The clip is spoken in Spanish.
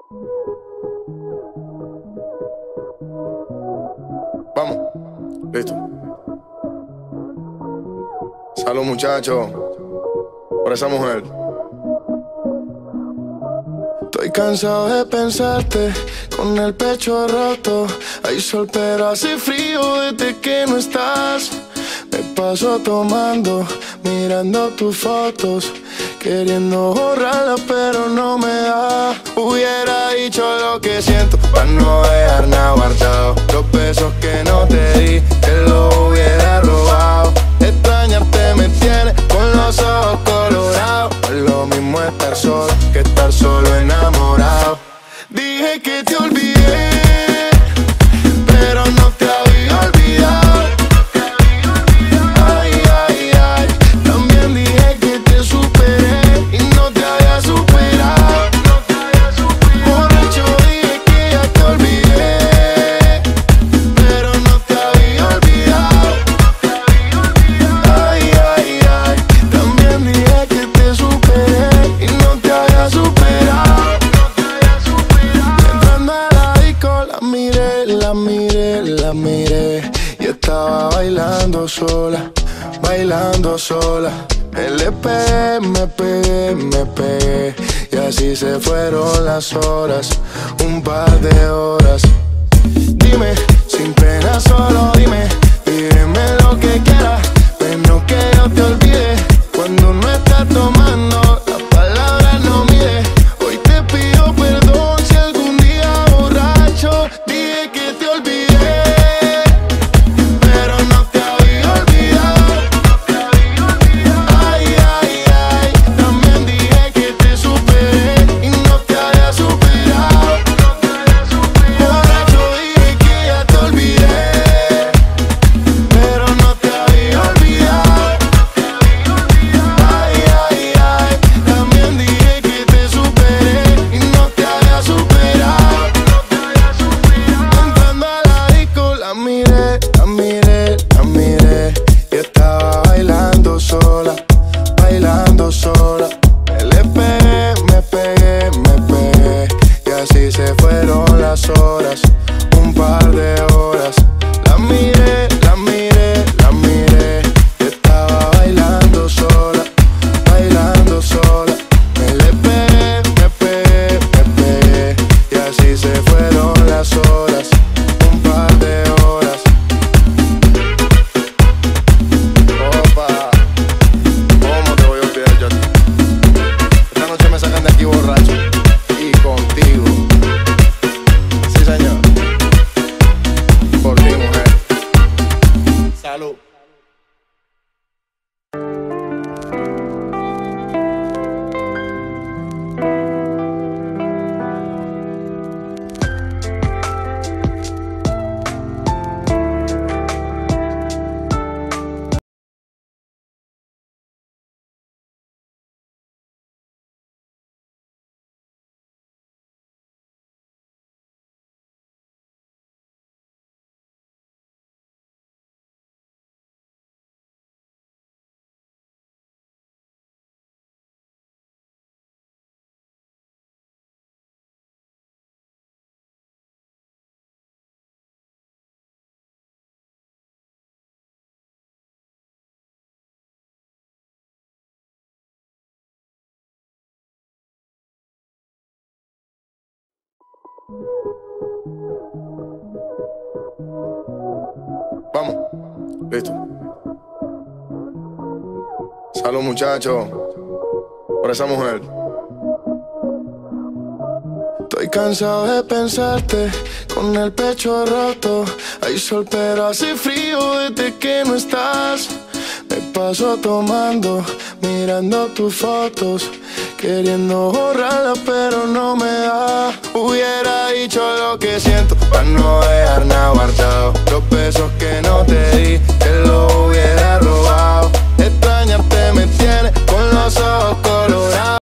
Vamos, listo. Salud, muchachos, por esa mujer. Estoy cansado de pensarte con el pecho roto. Hay sol pero hace frío desde que no estás. Me paso tomando, mirando tus fotos, queriendo borrarlas pero no me da. Hubiera dicho lo que siento para no dejar nada guardado. Los besos que no te di, que los hubiera robado. Extrañarte me tiene con los ojos colorados. Es lo mismo estar solo que estar solo enamorado. Dije que te olvidé, pero no te había olvidado. Ay, ay, ay. También dije que te superé y no te había superado. Borracho dije que ya te olvidé, pero no te había olvidado. Ay, ay, ay. También dije que te superé y no te había superado. Entrando a la disco la miré, la miré, la miré y estaba bailando sola, bailando sola. Le pegué, me pegué, me pegué y así se fueron las horas, un par de horas. Dime, sin pena solo dime, dime lo que quieras, menos que yo te olvide. Cuando no estás tomando, las palabras no mide. Hoy te pido perdón si algún día borracho dije que te olvidé, pero no te había olvidado. Ay, ay, ay. También dije que te superé y no te había superado. Borracho dije que ya te olvidé, pero no te había olvidado. Ay, ay, ay. También dije que te superé y no te había superado. Entrando a la disco la miré, la miré, la miré y estaba bailando sola, bailando sola. Le pegué, me pegué, me pegué y así se fueron las horas, un par de horas. La miré, la miré, la miré y estaba bailando sola, bailando sola. Le pegué, me pegué, me pegué y así se fueron las horas, un par de horas. Opa, ¿cómo te voy a olvidar yo a ti? Esta noche me sacan de aquí borracho y contigo. Sí, señor. Por ti, mujer. Salud. Vamos, listo. Salud, muchachos, por esa mujer. Estoy cansado de pensarte con el pecho roto. Hay sol pero hace frío desde que no estás. Me paso tomando, mirando tus fotos, queriendo borrarlas pero no me da. Hubiera dicho lo que siento para no dejar nada guardado. Los besos que no te di, que los hubiera robado. Extrañarte me tiene con los ojos colorados.